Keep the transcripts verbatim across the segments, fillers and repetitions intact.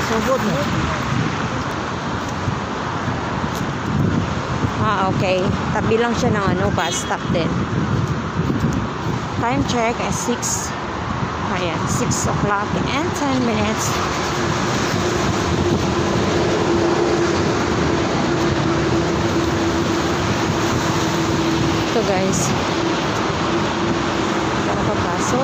Subod na. Ah, okay. Tabi lang siya ng ano, bus stop din. Time check is six. Ayan, six o'clock and ten minutes. Ito guys. Para papasok.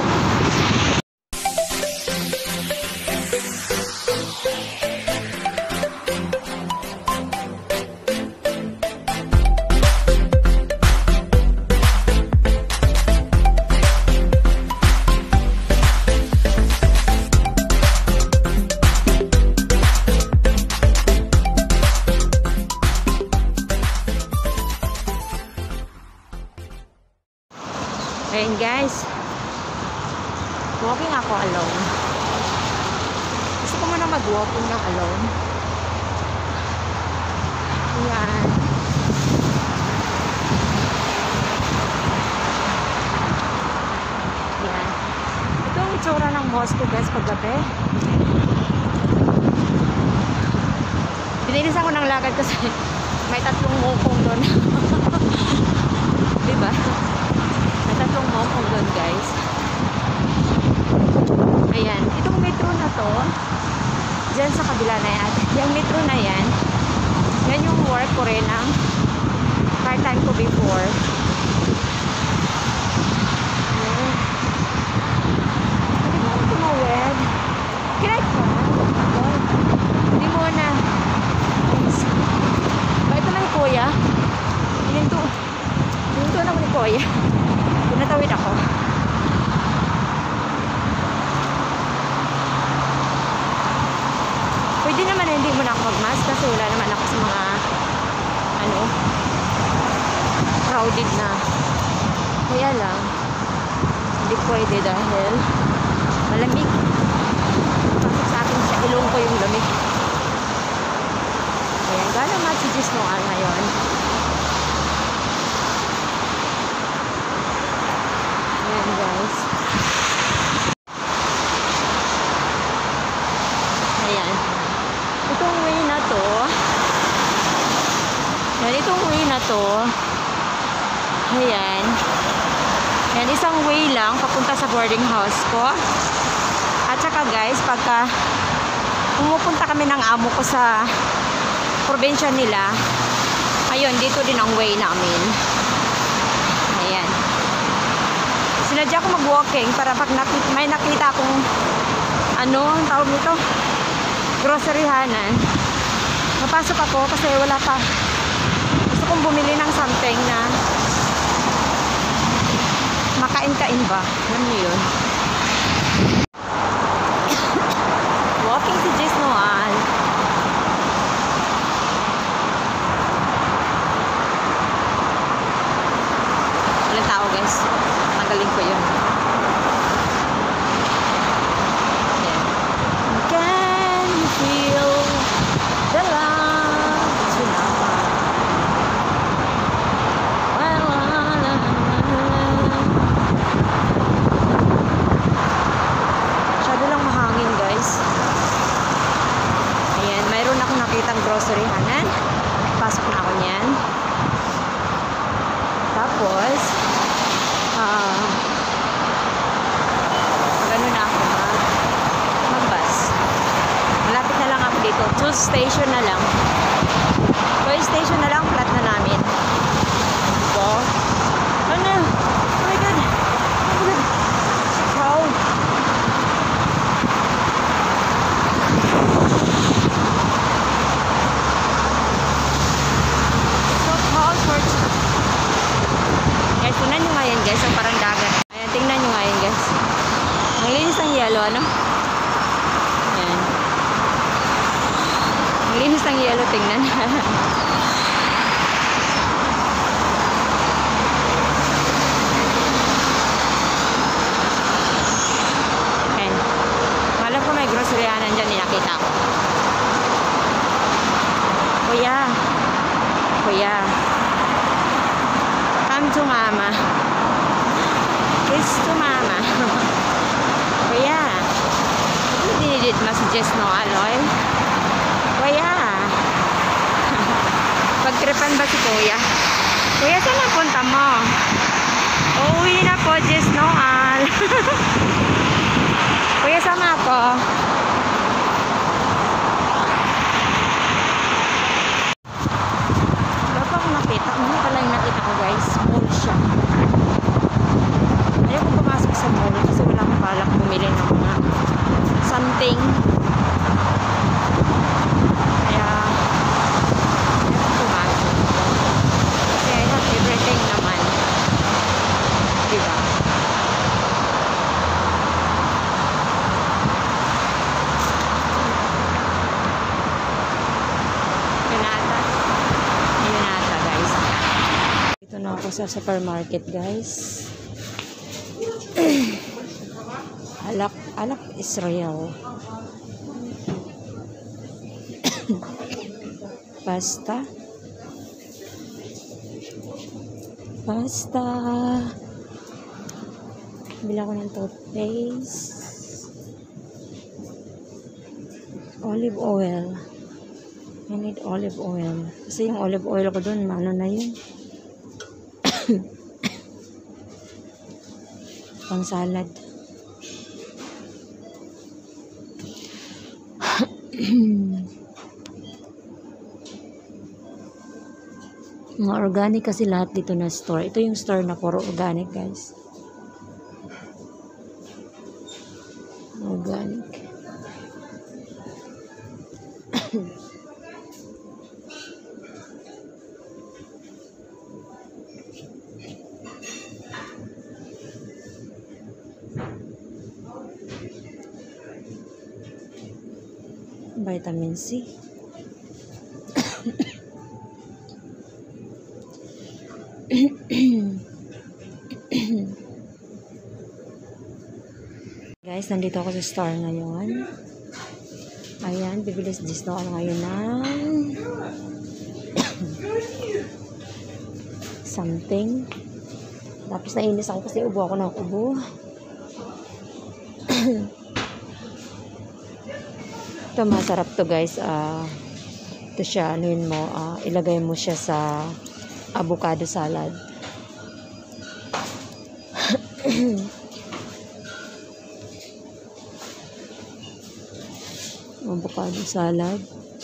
Ayan guys, walking ako alone. Gusto ko muna mag-walking ng alone. Ayan. Ayan. Ito ang itsura ng mosque guys paggabi. Binilisan ko ng lakad kasi may tatlong mukong doon. Diba? Tatlong mokong doon guys. Ayan, itong metro na to dyan sa kabila na yan, yung metro na yan, yan yung work ko rin ang part time ko before. Ayan. Hindi mo ako tumawid. Kinay ko hindi mo na bakit naman ni kuya hininto hininto na ko ni kuya. Natawid ako. Pwede naman hindi mo na ako mag-mask kasi wala naman ako sa mga ano crowded na. Kaya lang hindi pwede dahil malamig. Pasok sa akin sa ilong ko yung lamig. Ayan, gano'n nga si Jis Noal ngayon. Guys. Ayan. Itong way na to. Ayan, itong way na to. Ayan. Ayan, isang way lang papunta sa boarding house ko. At saka guys, pagka pumupunta kami ng amo ko sa probinsya nila, ayun, dito din ang way namin. Ayan. Sinadya ko mag-walking para pag nakita, may nakita akong ano, ang tawag nito, groceryhanan. Mapasok ako kasi wala pa. Gusto kong bumili ng something na makain-kain ba? Alam niyo yun. Walking si Jis Noal. Walang tao guys. Galing ko yun. Yeah. Can you feel the love tonight? Well, la, la, la, la. Masyado lang mahangin guys. Ayan, mayroon akong nakitang groceryhanan. Pasok na ako niyan. Tapos Ah, gano'n na ako mag mag-bus. Malapit na lang ako dito. Two station na lang. Two station na lang, flat na namin. So, ano? Oh my God. Oh my God. Wow. So, cold for guys, tingnan nyo nga yan guys, ang parang dagat. Ayan, tingnan nyo nga yan guys. Ang linis ng yelo, ano? Ayan. Ang linis ng yelo, tingnan. Ayan. Alam ko may groceryanan dyan, nakita ko. Kuya. Kuya. Come to mama. Kiss to mama. Kuya. Hindi dinidid ma si Jis Noal, oy. Nagtripan ba si Kuya? Kuya, saan ang punta mo? Uuwi na po, Jess Noal. Kuya, sama ako. Wala pa akong nakita. Ano pala yung nakita ko, guys? Mall siya. Ayaw ko pumasok sa mall kasi wala akong balak bumili ng mga something. Kaya ayaw ko pumasok. Kasi I have everything naman. Diba? Yun ata. Yun ata, guys. Dito na ako sa supermarket, guys. Alak, alak Israel. Pasta. Pasta. Bila ko ng toothpaste. Olive oil. I need olive oil. Kasi yung olive oil ko dun, ano na yun. Pang salad. Mga organic kasi lahat dito na store. Ito yung store na puro organic, guys. Organic. Vitamin C. Guys, nandito ako sa store ngayon. Ayan, bibilis dito ako ngayon ng something. Tapos nainis ako kasi ubo ako ng ubo. Ito masarap to, guys. Uh, ito siya, ano yun mo, uh, ilagay mo siya sa avocado salad. Avocado salad.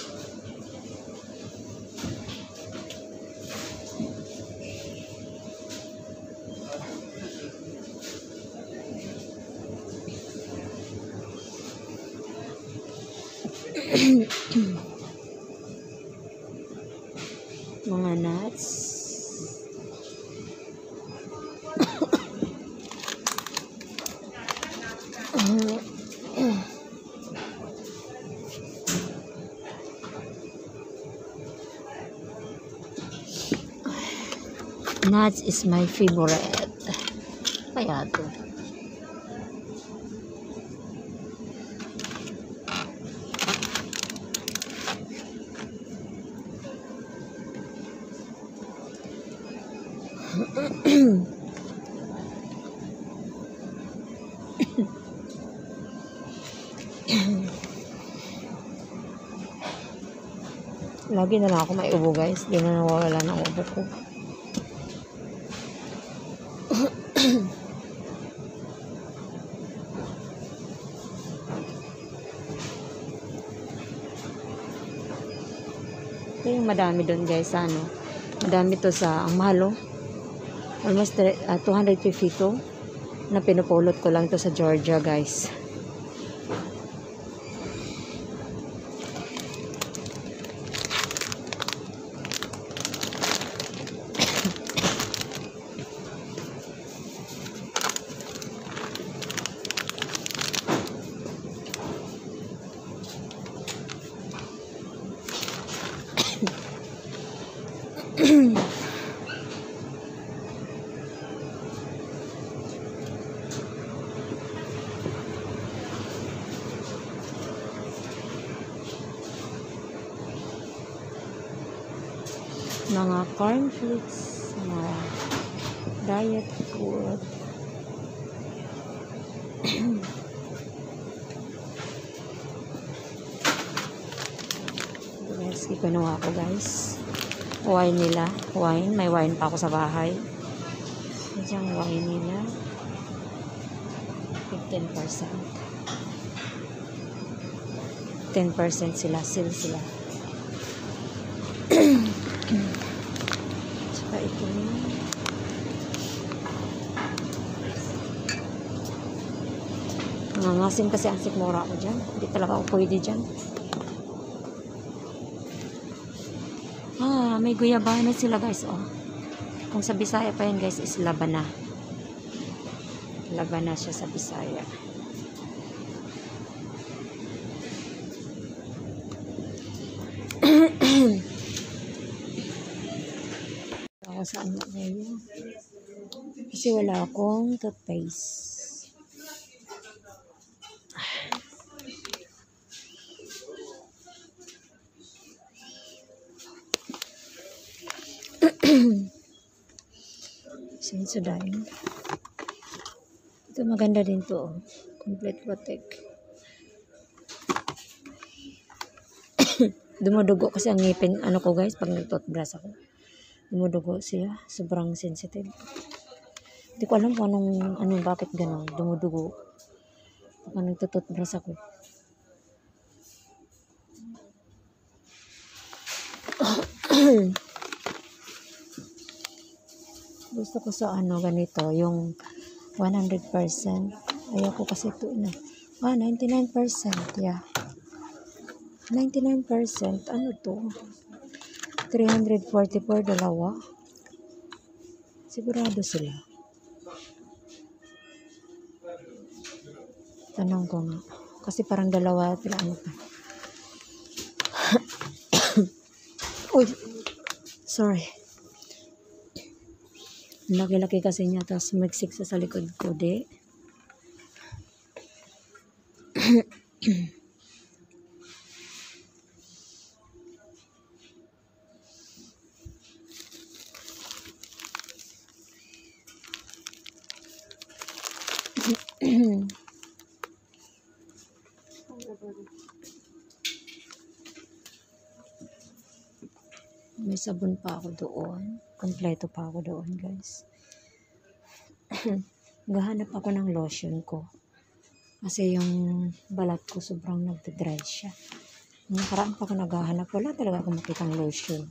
Mga nuts. Nuts is my favorite. Kaya to. Lagi na lang ako may ubo, guys. Di na nawawala ng ubo ko. Ito yung madami doon, guys. Ano? Madami to sa, ang mahal, oh. Almost uh, two hundred fifty to. Na pinupulot ko lang to sa Georgia, guys. Mga cornflakes, mga diet food. Guys, kinuha ko, guys. wine nila. Wine. May wine pa ako sa bahay. Ito yung wine nila. fifteen percent. ten percent sila. Sale sila. Saka ito yun. Nangangasim kasi ang sikmura ko dyan. Hindi talaga ako pwede dyan. Ah, may guyabana sila guys, oh. Kung sa Bisaya pa yan guys, is labana. Labana siya sa Bisaya. Ako sa ano ngayon. Kasi wala akong toothpaste. Sensodyne. Ito maganda din to. Oh. Complete Protect. Dumudugo kasi ang ngipin, ano ko guys, pag nag-toothbrush ako. Dumudugo siya. Sobrang sensitive. Hindi ko alam kung anong, anong bakit gano'n. Dumudugo. Pag nag-toothbrush ako. Gusto ko sa ano ganito, yung one hundred percent. Ayoko kasi ito na. Ah, ninety-nine percent. Yeah. ninety-nine percent. Ano to? three hundred forty-four dalawa. Sigurado sila. Tanong ko nga. Kasi parang dalawa. Pila ano pa. Uy. Sorry. Laki-laki kasi niya, tapos magsik sa likod ko, di. May sabon pa ako doon. Kompleto pa ako doon, guys. Gahanap ako ng lotion ko. Kasi yung balat ko sobrang nagda-dry siya. Nakaraan pa ako naghahanap. Wala talaga akong makitang lotion.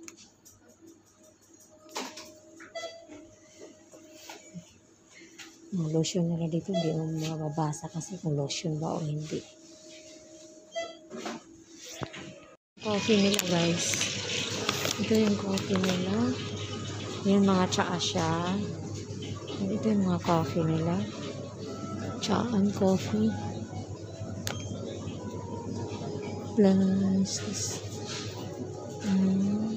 Yung lotion nila dito, hindi mo mababasa kasi kung lotion ba o hindi. Coffee nila, guys. Ito yung coffee nila. Yan mga tsaa siya. Ito yung mga coffee nila. Tsaan coffee. Plus. Hmm.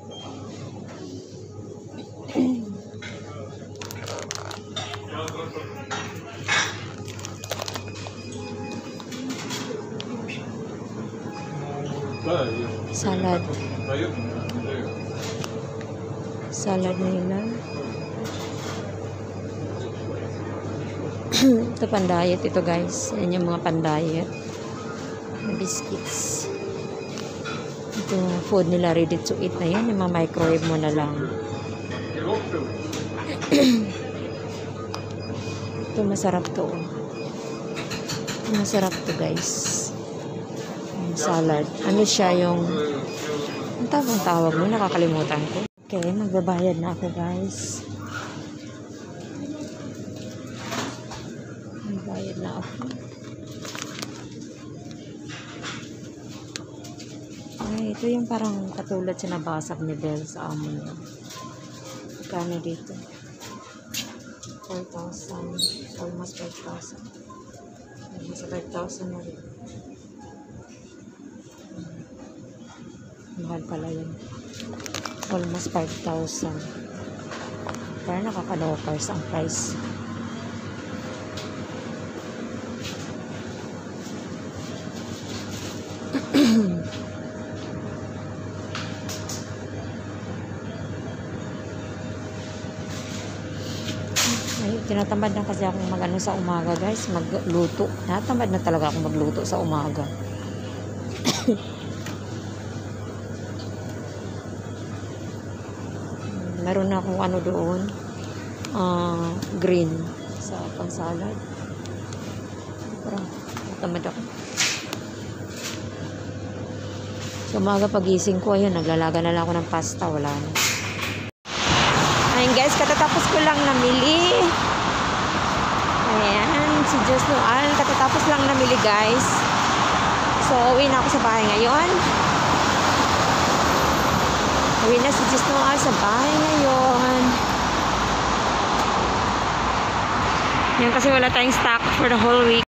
Salad. Salad nila. Ito pandayet ito guys. Yan yung mga pandayet. Biscuits. Ito food nila ready to eat na yan. Yung mga microwave mo na lang. Ito masarap to. Ito masarap to guys. Salad. Ano siya yung ang tawag tawag mo? Nakakalimutan ko. Okay, magbabayad na ako guys. Magbayad na ako. Ay, ito yung parang katulad sa nabasag ni Belle sa amo niya. Kano dito? four thousand. Almost five thousand. Almost five thousand na rin. Mahal pala yun. Almost five thousand. Parang nakaka-lockers ang price. Ay, tinatamad na kasi akong mag-ano sa umaga guys. Magluto. Tinatamad na talaga akong magluto sa umaga. Meron na akong ano doon. Uh, green sa pang-salad. Parang tamad ako. So, umaga pagising ko, ayun, naglalaga na lang ako ng pasta. Wala na. Ayun guys, katatapos ko lang namili. Ayan, si Diyos Noal. Katatapos lang namili guys. So, uwi na ako sa bahay ngayon. Uwi na si Diyos Noal sa bahay ngayon. Yan kasi wala tayong stock for the whole week.